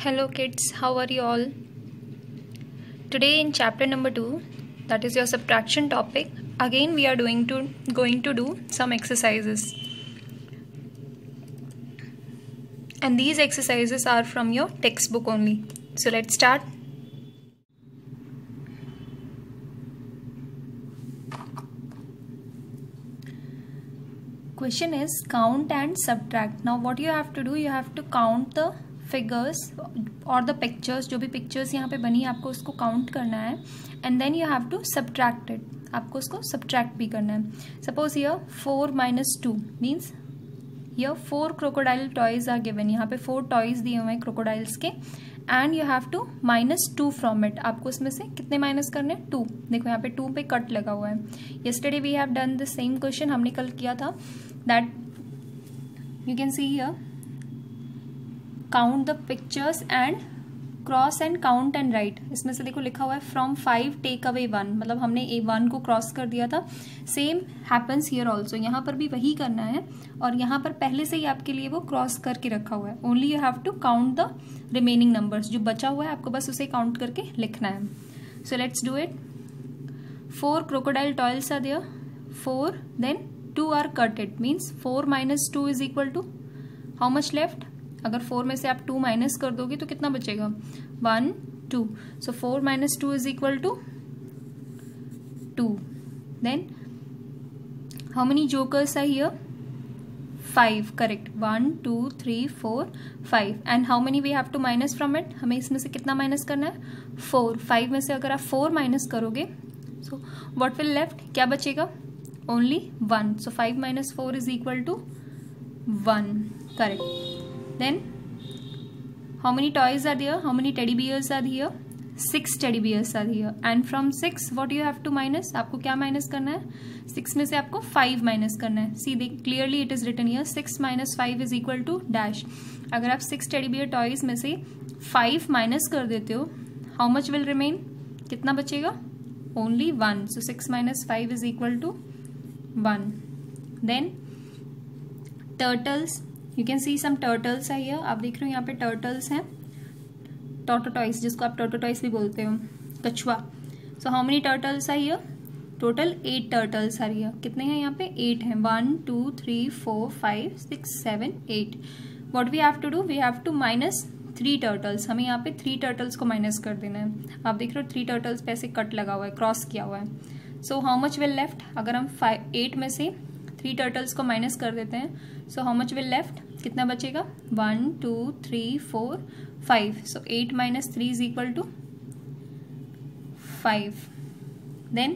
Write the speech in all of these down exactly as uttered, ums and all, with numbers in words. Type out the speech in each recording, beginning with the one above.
Hello kids, how are you all? Today in chapter number two, that is your subtraction topic, again we are doing to going to do some exercises. And these exercises are from your textbook only. So let's start. Question is count and subtract. Now what you have to do, you have to count the figures और the pictures, जो भी pictures यहाँ पे बनी है आपको उसको count करना है and then you have to subtract it. आपको उसको subtract भी करना है. Suppose here four minus two means here four crocodile toys are given. यहाँ पे four toys दिए हुए हैं crocodiles के and you have to minus two from it. आपको इसमें से कितने minus करने हैं? two. देखो यहाँ पे two पे cut लगा हुआ है. Yesterday we have done the same question. हमने कल किया था that you can see here. Count the pictures and cross and count and write. इसमें से देखो लिखा हुआ है from five take away one. मतलब हमने a one को क्रॉस कर दिया था. Same happens here also. यहाँ पर भी वही करना है और यहाँ पर पहले से ही आपके लिए वो क्रॉस करके रखा हुआ है. Only you have to count the remaining numbers. जो बचा हुआ है आपको बस उसे काउंट करके लिखना है. So let's do it. Four crocodile toys are there. Four then two are cut. It means four minus two is equal to how much left? अगर फोर में से आप टू माइनस कर दोगे तो कितना बचेगा? One two. So four minus two is equal to two. Then how many jokers are here? Five. Correct. One two three four five. And how many we have to minus from it? हमें इसमें से कितना minus करना है? Four. Five में से अगर आप फोर माइनस करोगे सो व्हाट विल लेफ्ट? क्या बचेगा? Only one. So five minus four is equal to one. Correct. Then how many toys are there? How many teddy bears are here? Six teddy bears are here. And from six what you have to minus? आपको क्या minus करना है? Six में से आपको five minus करना है. See, clearly it is written here. Six minus five is equal to dash. अगर आप six teddy bear toys में से five minus कर देते हो, how much will remain? कितना बचेगा? Only one. So six minus five is equal to one. Then turtles. You can see some turtles are here. आप देख रहे हो यहाँ पे turtles हैं. Tortoise जिसको आप tortoise भी बोलते हो. कछुआ. So how many turtles are here? Total eight turtles are here. कितने हैं यहाँ पे? eight हैं. one, two, three, four, five, six, seven, eight. What we have to do? We have to minus three turtles. हमें यहाँ पे three turtles को minus कर देना है. आप देख रहे हो three turtles पे ऐसे कट लगा हुआ है, क्रॉस किया हुआ है. So how much will left? अगर हम five, eight में से थ्री टर्टल्स को माइनस कर देते हैं so how much will left? कितना बचेगा? One two three four five. So eight minus three is equal to five. Then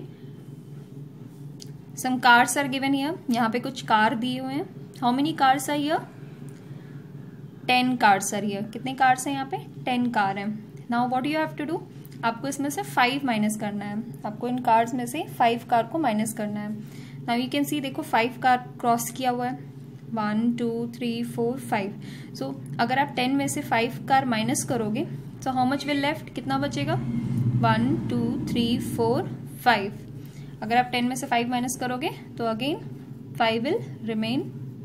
some cars are given here. यहाँ पे कुछ कार दिए हुए हैं. How many cars are here? Ten cars are here. कितने cars हैं यहाँ पे? टेन कार हैं. Now what you have to do? आपको इसमें से फाइव माइनस करना है. आपको इन कार्स में से फाइव कार को माइनस करना है. नाउ यू कैन सी, देखो फाइव कार क्रॉस किया हुआ है. One two three four five. So अगर आप टेन में से फाइव कार माइनस करोगे सो हाउ मच विल लेफ्ट? कितना बचेगा? One two three four five. अगर आप टेन में से फाइव माइनस करोगे तो again five will remain.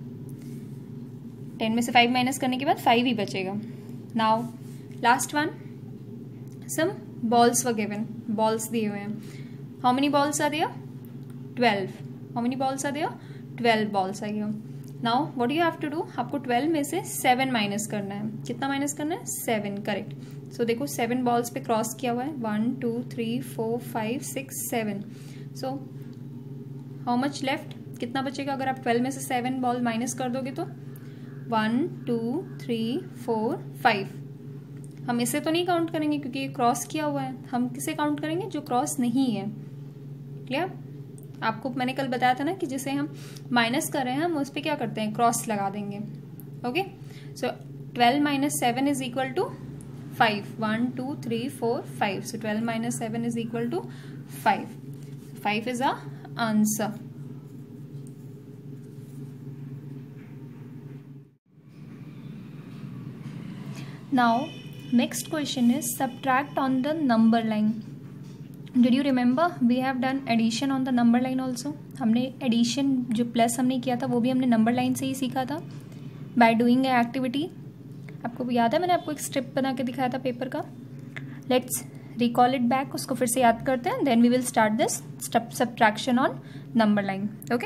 Ten में से फाइव माइनस करने के बाद फाइव ही बचेगा. Now last one. Some balls were given. Balls दिए हुए हैं. How many balls are there? Twelve. How many balls are there? twelve balls are here. Now what do you have to do? आपको twelve में से seven minus करना है. कितना minus करना है? seven. करेक्ट. सो देखो seven balls पे क्रॉस किया हुआ है. one two three four five six seven. So how much left? कितना बचेगा अगर आप twelve में से seven बॉल माइनस कर दोगे तो? one two three four five. हम इसे तो नहीं काउंट करेंगे क्योंकि ये क्रॉस किया हुआ है. हम किसे काउंट करेंगे? जो क्रॉस नहीं है. क्लियर? आपको मैंने कल बताया था ना कि जिसे हम माइनस कर रहे हैं हम उस पर क्या करते हैं? क्रॉस लगा देंगे. Okay. So twelve minus seven is equal to five. One two three four five. So twelve minus seven is equal to five. Five is a answer. Now next question is subtract on the number line. Did you remember we have done addition on the number line also. हमने addition जो plus हमने किया था वो भी हमने number line से ही सीखा था बाय डूइंग ए एक्टिविटी. आपको याद है मैंने आपको एक स्ट्रिप बना के दिखाया था पेपर का? लेट्स रिकॉल इट बैक, उसको फिर से याद करते हैं, then we will start this step subtraction on number line. Okay,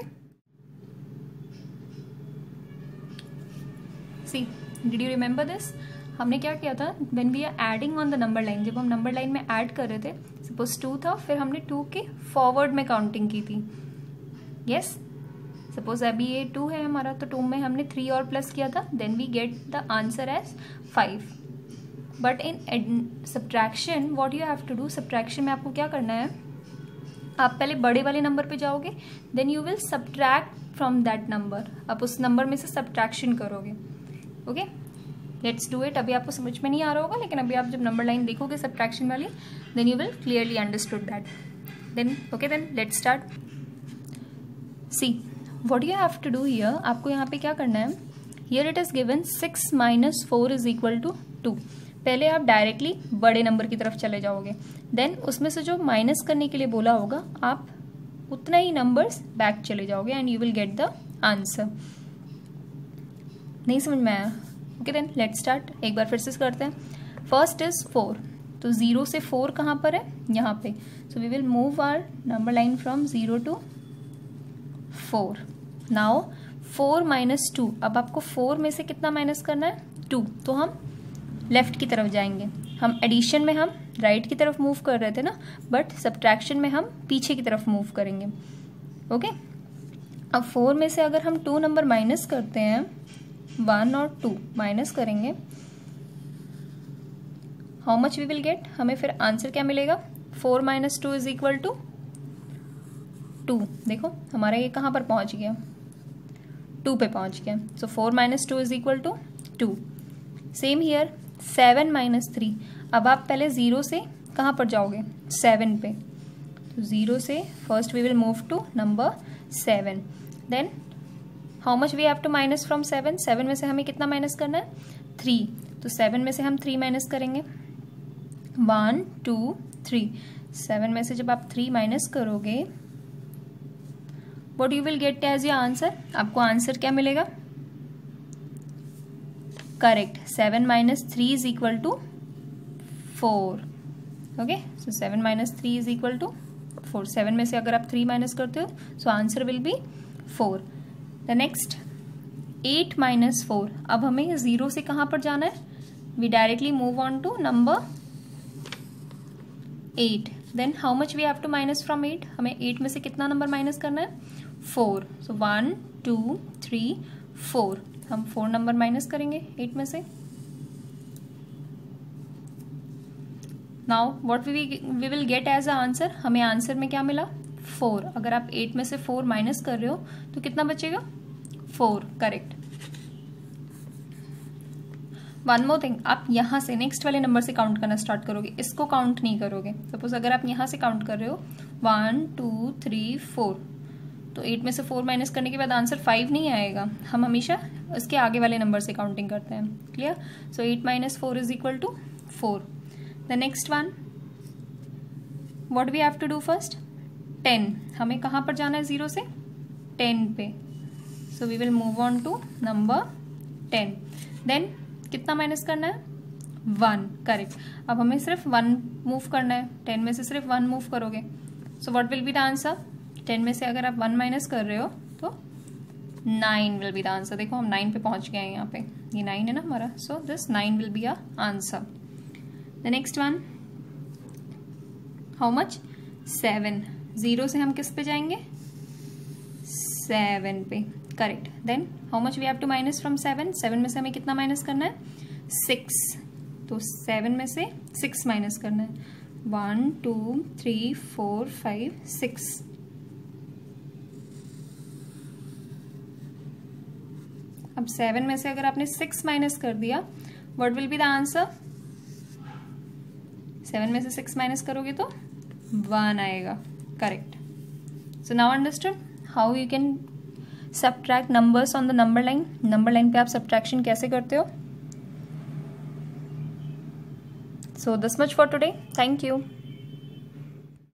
see did you remember this? हमने क्या किया था when we are adding on the number line, जब हम नंबर लाइन में ऐड कर रहे थे, सपोज टू था, फिर हमने टू के फॉरवर्ड में काउंटिंग की थी. यस, सपोज अभी ये टू है हमारा, तो टू में हमने थ्री और प्लस किया था, then we get the answer as five. But in subtraction what you have to do, subtraction में आपको क्या करना है, आप पहले बड़े वाले नंबर पे जाओगे, then you will subtract from that number, आप उस नंबर में से सब्ट्रैक्शन करोगे. Okay, let's do it. अभी आपको समझ में नहीं आ रहा होगा, लेकिन अभी आप जब नंबर लाइन देखोगे सब्ट्रैक्शन वाली, then you will clearly understood that. Then okay, then let's start. See what you have to do here, आपको यहाँ पे क्या करना है, here it is given six minus four is equal to two. पहले आप डायरेक्टली बड़े नंबर की तरफ चले जाओगे, देन उसमें से जो माइनस करने के लिए बोला होगा आप उतना ही नंबर्स बैक चले जाओगे and you will get the answer. नहीं समझ में आया? Okay, then let's start. एक बार फिर से करते हैं. फर्स्ट इज फोर, तो जीरो से फोर कहाँ पर है, यहाँ पे. So we will move our number line from zero to four. Now four minus two, अब आपको फोर में से कितना माइनस करना है, टू. तो हम लेफ्ट की तरफ जाएंगे. हम एडिशन में हम राइट की तरफ मूव कर रहे थे ना, बट सब्ट्रैक्शन में हम पीछे की तरफ मूव करेंगे. ओके, अब फोर में से अगर हम टू नंबर माइनस करते हैं, वन और टू माइनस करेंगे, how much we will get, हमें फिर आंसर क्या मिलेगा, four minus two is equal to two. देखो हमारा ये कहाँ पर पहुंच गया, टू पे पहुंच गया. So four minus two is equal to two. Same here seven minus three, अब आप पहले जीरो से कहाँ पर जाओगे, सेवन पे. तो जीरो से first we will move to number seven. Then how much we have to minus from seven, seven में से हमें कितना माइनस करना है, थ्री. तो सेवन में से हम थ्री माइनस करेंगे, वन टू थ्री. सेवन में से जब आप थ्री माइनस करोगे, what you will get as your answer, आपको आंसर क्या मिलेगा, correct, seven minus three is equal to four. Okay, so seven minus three is equal to four. Seven में से अगर आप थ्री माइनस करते हो, so answer will be four. The next eight minus four, अब हमें जीरो से कहाँ पर जाना है, we directly move on to number eight. Then how much we have to minus from eight, हमें एट में से कितना नंबर माइनस करना है, four. So one two three four, हम फोर नंबर माइनस करेंगे एट में से. Now what we we will get as a answer, हमें आंसर में क्या मिला, फोर. अगर आप एट में से फोर माइनस कर रहे हो तो कितना बचेगा, four. Correct. One more thing, आप यहाँ से नेक्स्ट वाले नंबर से काउंट करना स्टार्ट करोगे, इसको काउंट नहीं करोगे. सपोज अगर आप यहाँ से काउंट कर रहे हो वन टू थ्री फोर, तो एट में से फोर माइनस करने के बाद आंसर फाइव नहीं आएगा. हम हमेशा उसके आगे वाले नंबर से काउंटिंग करते हैं. Clear? So eight minus four is equal to four. The next one, what we have to do first, ten. हमें कहाँ पर जाना है, जीरो से टेन पे. So we will move on to number ten. Then कितना माइनस करना है, वन. करेक्ट. अब हमें सिर्फ वन मूव करना है, टेन में से सिर्फ वन मूव करोगे. So what will be the answer, ten में से अगर आप वन माइनस कर रहे हो तो nine will be the answer. देखो हम नाइन पे पहुंच गए हैं, यहाँ पे ये नाइन है ना हमारा. So this nine will be a answer. The next one, how much, seven. Zero से हम किस पे जाएंगे, सेवन पे. Correct. Then how much we have to minus from seven, seven में से हमें कितना माइनस करना है, सिक्स. तो सेवन में से सिक्स माइनस करना है, one two three four five six. अब सेवन में से अगर आपने सिक्स माइनस कर दिया, what will be the answer, seven में से सिक्स माइनस करोगे तो वन आएगा. Correct. So now understood how you can subtract numbers on the number line. Number line पे आप सब्ट्रैक्शन कैसे करते हो. So this much for today. Thank you.